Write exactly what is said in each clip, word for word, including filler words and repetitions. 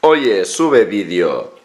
Oye, sube vídeo.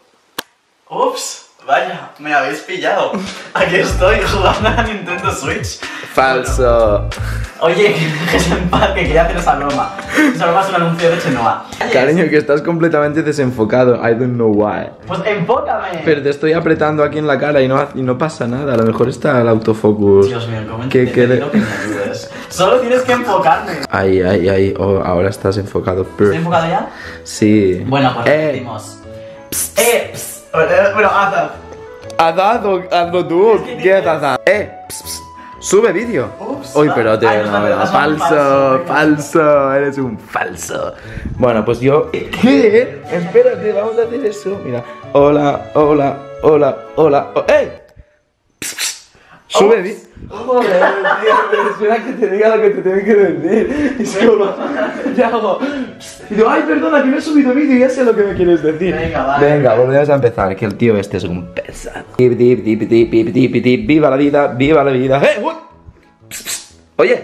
Ups, vaya, me habéis pillado. Aquí estoy jugando a Nintendo Switch. Falso. Oye, que me dejes en paz, que quería hacer esa broma. Esa broma es un anuncio de Chenoa. Cariño, que estás completamente desenfocado. I don't know why. Pues enfócame. Pero te estoy apretando aquí en la cara y no, y no pasa nada. A lo mejor está el autofocus. Dios mío, ¿cómo que, te que pido que me ayudes? Solo tienes que enfocarme. Ay, ay, ay. Oh, ahora estás enfocado. ¿Estás enfocado ya? Sí. Bueno, pues eh. repetimos. Eh, pss. Bueno, haz. Ha dado, hazlo tú. ¿Qué has dado? Eh, ps, ps. Sube vídeo. Ups. Uy, pero te. Ay, no, no, no, no, no, falso, falso, falso. Eres un falso. Bueno, pues yo. ¿Qué? Espérate, vamos a hacer eso. Mira. Hola, hola, hola, hola. Oh, ¡eh! Ps, ps. Sube vídeo. Joder, tío, espera que te diga lo que te tengo que decir. Es como. Ya hago. Y digo, ay, perdona, que no he subido vídeo y ya sé lo que me quieres decir. Venga, vale. Venga, volvemos a empezar. Que el tío este es un pesado. Dip, dip, dip, dip, dip, dip, dip. Viva la vida, viva la vida. ¡Eh! uy! Psst, psst. Oye,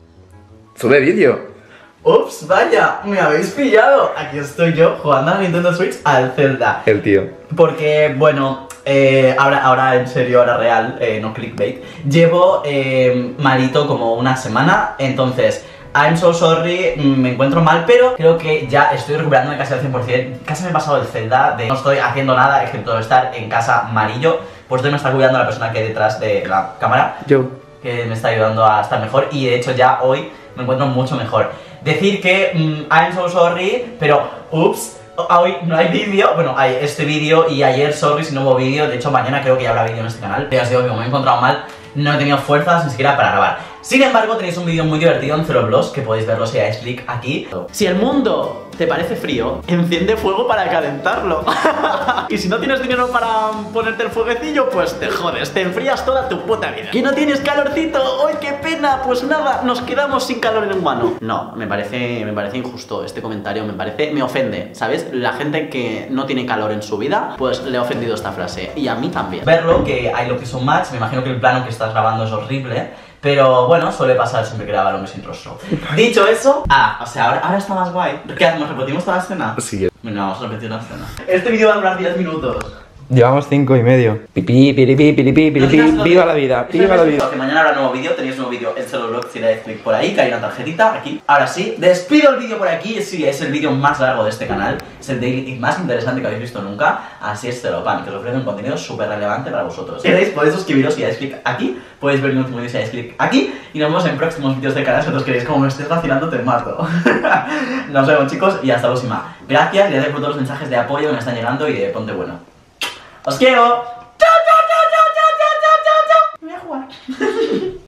sube vídeo. Ups, vaya, me habéis pillado. Aquí estoy yo jugando a Nintendo Switch al Zelda. El tío. Porque, bueno, eh, ahora, ahora en serio, ahora real, eh, no clickbait. Llevo eh, malito como una semana, entonces I'm so sorry, me encuentro mal, pero creo que ya estoy recuperando casi al cien por cien. Casi me he pasado el Zelda, de no estoy haciendo nada excepto estar en casa amarillo. Pues hoy me está cuidando la persona que hay detrás de la cámara, Yo. que me está ayudando a estar mejor, y de hecho ya hoy me encuentro mucho mejor. Decir que mm, I'm so sorry, pero ups, hoy no hay vídeo. Bueno, hay este vídeo y ayer sorry si no hubo vídeo. De hecho mañana creo que ya habrá vídeo en este canal. Ya os digo que como me he encontrado mal, no he tenido fuerzas ni siquiera para grabar. Sin embargo, tenéis un vídeo muy divertido en Zero Blogs, que podéis verlo si dais clic aquí. Si el mundo te parece frío, enciende fuego para calentarlo. Y si no tienes dinero para ponerte el fueguecillo, pues te jodes, te enfrías toda tu puta vida. ¿Que no tienes calorcito? ¡Ay, qué pena! Pues nada, nos quedamos sin calor en humano. No, me parece, me parece injusto este comentario, me parece, me ofende, ¿sabes? La gente que no tiene calor en su vida, pues le ha ofendido esta frase, y a mí también. Verlo, que hay lo que son Max, me imagino que el plano que estás grabando es horrible. Pero bueno, suele pasar siempre que graba el hombre sin rostro. Dicho eso, ah, o sea, ahora, ahora está más guay. ¿Qué hacemos? ¿Repetimos toda la escena? Sí. Bueno, vamos a repetir la escena. Este vídeo va a durar diez minutos. Llevamos cinco y medio. Pipí, piripi, piripi, piripi. Viva la vida, viva la vida. Que mañana habrá nuevo vídeo, tenéis nuevo vídeo en Zero Blogs, si le dais clic por ahí, que hay una tarjetita aquí. Ahora sí, despido el vídeo por aquí. Sí, es el vídeo más largo de este canal. Es el daily y más interesante que habéis visto nunca. Así es Zero Pan, que os ofrece un contenido súper relevante para vosotros. Si queréis, podéis suscribiros si dais clic aquí. Podéis ver mi último vídeo si dais clic aquí. Y nos vemos en próximos vídeos del canal. Si vosotros queréis, como me estés vacilando, te mato. Nos vemos, chicos, y hasta la próxima. Gracias, y gracias por todos los mensajes de apoyo que me están llegando y de ponte bueno. ¡Os quiero!